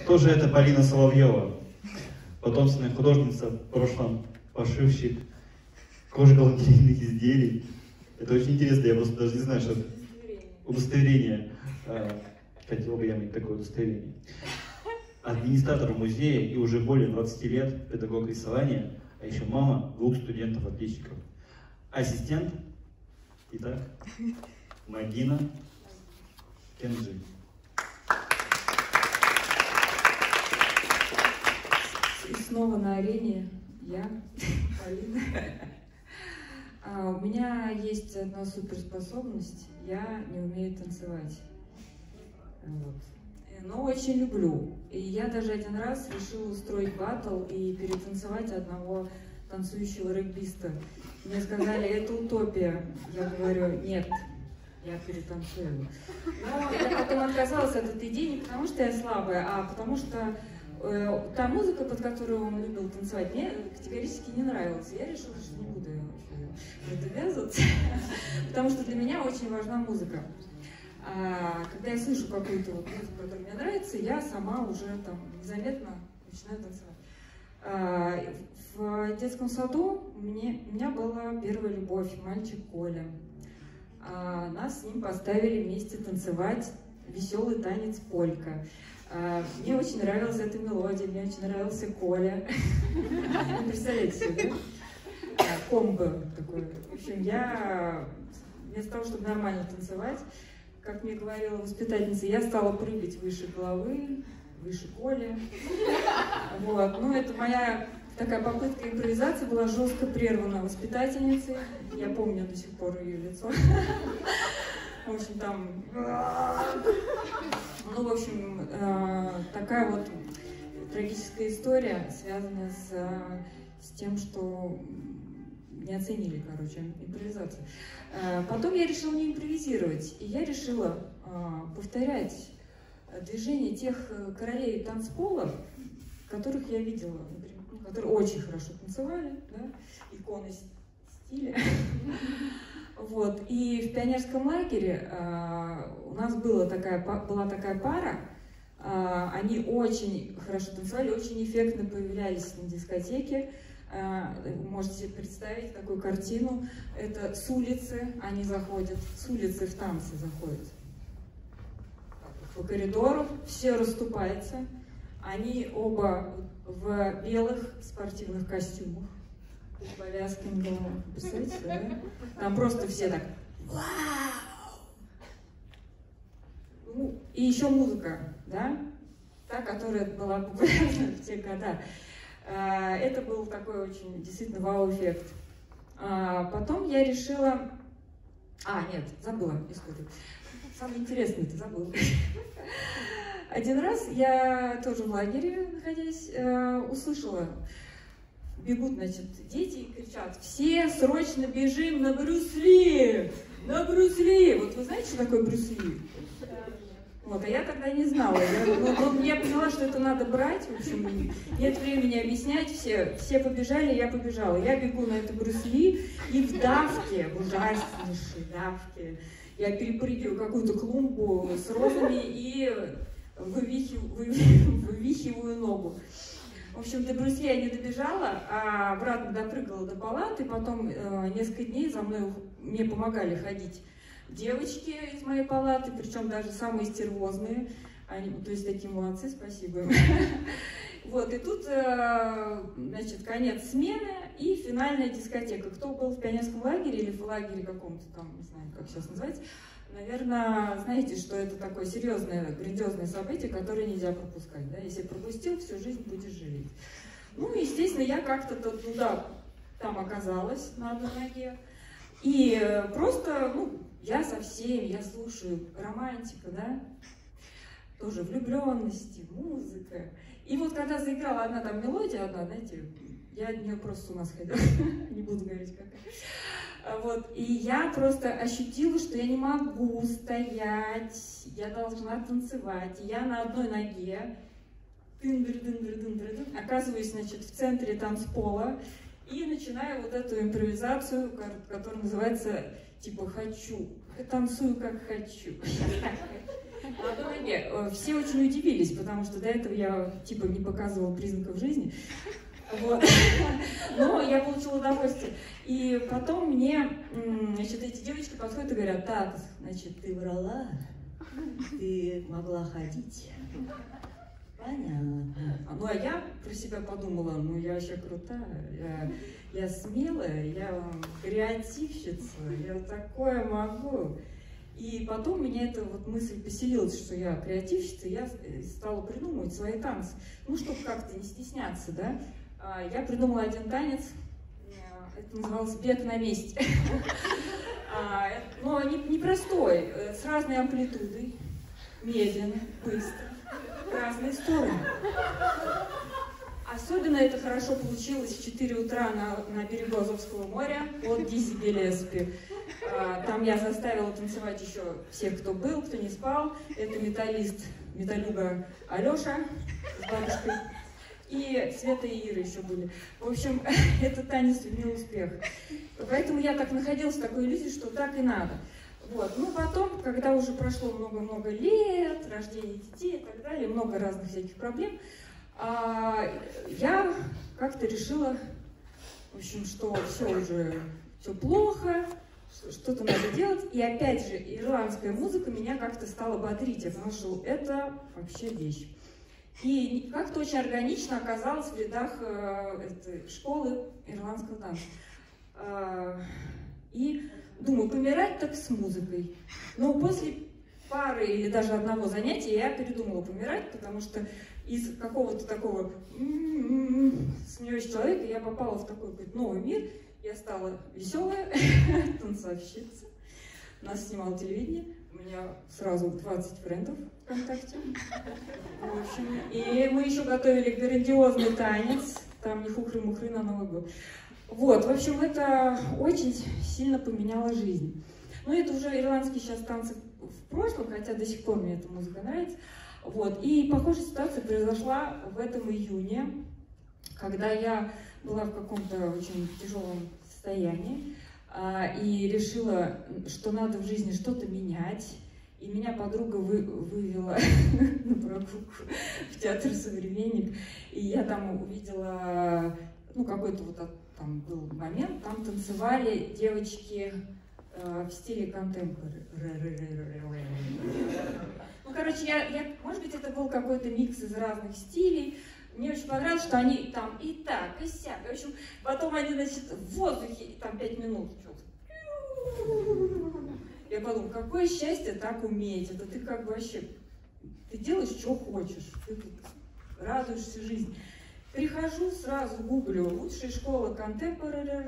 Кто же это Полина Соловьева? Потомственная художница, в прошлом пошивщик кожи-галантерейных изделий. Это очень интересно, я просто даже не знаю, что это. Удостоверение. Хотел бы я иметь такое удостоверение. Администратор музея и уже более 20 лет педагог рисования, а еще мама 2 студентов-отличников. Ассистент, итак, Мадина Кенджи. И снова на арене я, Полина. У меня есть одна суперспособность, я не умею танцевать. Вот. Но очень люблю. И я даже один раз решила устроить баттл и перетанцевать одного танцующего регбиста. Мне сказали, это утопия. Я говорю, нет, я перетанцую. Но я потом отказалась от этой идеи не потому, что я слабая, а потому что та музыка, под которую он любил танцевать, мне категорически не нравилась. Я решила, что не буду в это ввязываться, потому что для меня очень важна музыка. Когда я слышу какую-то вот музыку, которая мне нравится, я сама уже там незаметно начинаю танцевать. В детском саду у меня была первая любовь, мальчик Коля. Нас с ним поставили вместе танцевать веселый танец полька. Мне очень нравилась эта мелодия, мне очень нравился Коля. Вы представляете себе, да? Комбо такое. В общем, я вместо того, чтобы нормально танцевать, как мне говорила воспитательница, я стала прыгать выше головы, выше Коля. Вот. Ну, это моя такая попытка импровизации была жестко прервана воспитательницей. Я помню до сих пор ее лицо. В общем, там... Ну, в общем, такая вот трагическая история, связанная с тем, что не оценили, короче, импровизацию. Потом я решила не импровизировать, и я решила повторять движения тех королей танцпола, которых я видела, например, которые очень хорошо танцевали, да, иконы стиля. Вот. И в пионерском лагере у нас была такая пара, они очень хорошо танцевали, очень эффектно появлялись на дискотеке. Можете себе представить такую картину. Это с улицы они заходят, с улицы в танцы заходят. По коридору все расступается. Они оба в белых спортивных костюмах, с повязками головы. Представляете, да? Там просто все так вау! Ну, и еще музыка, да? Та, которая была популярна в те года. Это был такой очень действительно вау-эффект. Потом я решила... нет, забыла историю. Самое интересное это забыла. Один раз я тоже в лагере, находясь, услышала, бегут, значит, дети и кричат: все срочно бежим на Брюс Ли! На Брюс Ли! Вот вы знаете, что такое Брюс Ли? Вот, а я тогда не знала. Я поняла, что это надо брать, в общем, нет времени объяснять, все побежали, я побежала. Я бегу на это Брюс Ли, и в давке, в ужаснейшей давке, я перепрыгиваю какую-то клумбу с розами и вывихиваю ногу. В общем, до Брюс Ли я не добежала, а обратно допрыгала до палаты, потом несколько дней мне помогали ходить девочки из моей палаты, причем даже самые стервозные, то есть такие молодцы, спасибо им. Вот, и тут, значит, конец смены и финальная дискотека. Кто был в пионерском лагере или в лагере каком-то там, не знаю, как сейчас называется, наверное, знаете, что это такое серьезное, грандиозное событие, которое нельзя пропускать, да? Если пропустил, всю жизнь будешь жалеть. Ну, естественно, я как-то там оказалась на одной ноге. И просто, я со всеми, я слушаю романтика, да, тоже влюбленности, музыка. И вот когда заиграла одна там мелодия, знаете, я от нее просто с ума сходила, не буду говорить какая. Вот, и я просто ощутила, что я не могу стоять, я должна танцевать. И я на одной ноге, оказываюсь, значит, в центре танцпола, и начинаю вот эту импровизацию, которая называется типа «хочу». Я танцую как хочу. На одной ноге. Все очень удивились, потому что до этого я типа не показывала признаков жизни. Вот. Но я получила удовольствие. И потом мне, значит, эти девочки подходят и говорят: так, значит, ты врала, ты могла ходить. Понятно. Ну, а я про себя подумала: ну, я вообще крутая, я смелая, я креативщица, я такое могу. И потом у меня эта вот мысль поселилась, что я креативщица, и я стала придумывать свои танцы. Ну, чтобы как-то не стесняться, да. Я придумала один танец, это называлось «Бег на месте». Но непростой, с разной амплитудой, медленно, быстро, в разные стороны. Особенно это хорошо получилось в 4 утра на берегу Азовского моря под Дизи Гиллеспи. Там я заставила танцевать еще всех, кто был, кто не спал. Это металлюга Алеша с бабушкой. И Света и Ира еще были. В общем, этот танец имел успех. Поэтому я так находилась в такой иллюзии, что так и надо. Вот. Ну, потом, когда уже прошло много-много лет, рождение детей и так далее, много разных всяких проблем, я как-то решила, в общем, что все плохо, что-то надо делать. И опять же, ирландская музыка меня как-то стала бодрить. Я поняла, что это вообще вещь. И как-то очень органично оказалась в рядах этой школы ирландского танца. И думаю, помирать так с музыкой. Но после пары или даже одного занятия я передумала помирать, потому что из какого-то такого смеющего человека я попала в такой новый мир. Я стала веселая танцовщица. Нас снимало телевидение. У меня сразу 20 френдов ВКонтакте. В общем, и мы еще готовили грандиозный танец. Там не хухры-мухры на Новый год. Вот, в общем, это очень сильно поменяло жизнь. Ну, это уже ирландские сейчас танцы в прошлом, хотя до сих пор мне эта музыка нравится. Вот, и похожая ситуация произошла в этом июне, когда я была в каком-то очень тяжелом состоянии и решила, что надо в жизни что-то менять. И меня подруга вывела на прогулку в театр «Современник». И я там увидела, ну, какой-то вот там был момент, там танцевали девочки в стиле контемпорари. Ну, короче, может быть, это был какой-то микс из разных стилей. Мне очень понравилось, что они там и так, и сяк. В общем, потом они, значит, в воздухе, там 5 минут. Я подумала, какое счастье так уметь. Это ты как бы вообще, ты делаешь, что хочешь. Ты радуешься жизни. Прихожу, сразу гуглю лучшая школа контемпорари.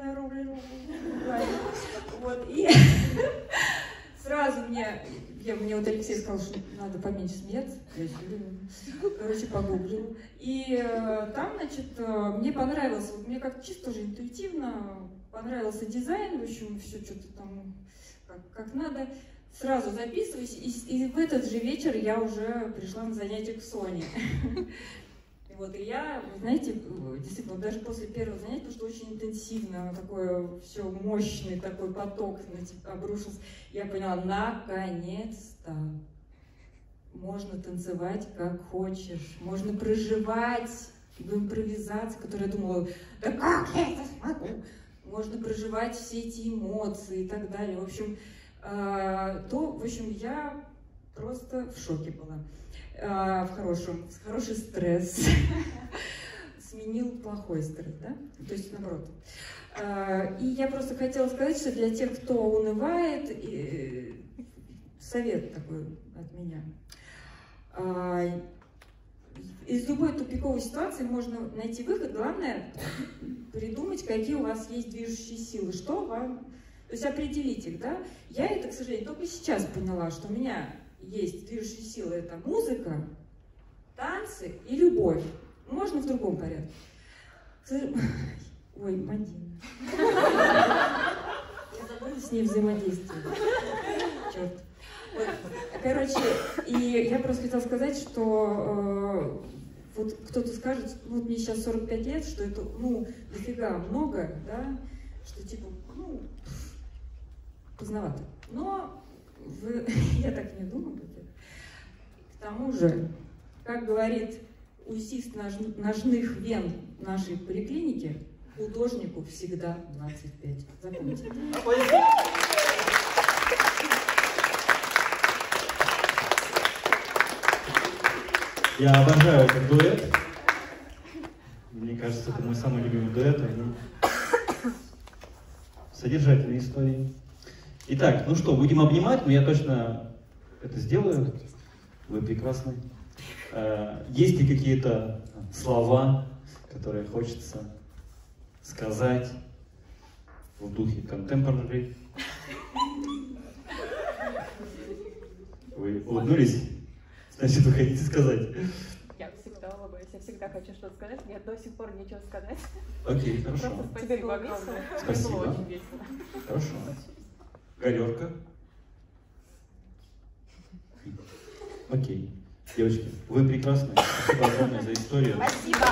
Вот, и сразу мне вот Алексей сказал, что надо поменьше смеяться. Я короче, погуглила. И там, значит, мне понравилось, вот мне как-то чисто тоже интуитивно понравился дизайн, в общем, все что-то там как надо. Сразу записываюсь, и в этот же вечер я уже пришла на занятие к Соне. Вот, и я, знаете, действительно, даже после первого занятия, потому что очень интенсивно, такое все мощный такой поток обрушился, я поняла, наконец-то можно танцевать как хочешь, можно проживать в импровизации, которую я думала, да как я это смогу? Можно проживать все эти эмоции и так далее. В общем, я просто в шоке была. Хороший стресс сменил плохой стресс, да? То есть наоборот. И я просто хотела сказать, что для тех, кто унывает, совет такой от меня. Из любой тупиковой ситуации можно найти выход. Главное придумать, какие у вас есть движущие силы, что вам... То есть определить их, да? Я это, к сожалению, только сейчас поняла, что у меня есть движущие силы. Это музыка, танцы и любовь. Можно в другом порядке. Ой, Мадина. Я забыла с ней взаимодействовать. Черт. Вот. Короче, и я просто хотела сказать, что вот кто-то скажет, вот мне сейчас 45 лет, что это, ну, дофига много, да, что типа, ну, поздновато. Но я так не думаю. К тому же, как говорит УЗИст ножных вен нашей поликлиники, художнику всегда 25. Запомните. Я обожаю этот дуэт. Мне кажется, это мой самый любимый дуэт. Они содержательные истории. Итак, ну что, будем обнимать, но я точно это сделаю. Вы прекрасны. Есть ли какие-то слова, которые хочется сказать в духе contemporary? Вы улыбнулись? Значит, вы хотите сказать? Я всегда улыбаюсь, я всегда хочу что-то сказать, мне до сих пор нечего сказать. Окей, хорошо. Просто спасибо огромное. Спасибо. Было очень весело. Хорошо. Галерка. Окей. Девочки, вы прекрасны. Спасибо огромное за историю. Спасибо.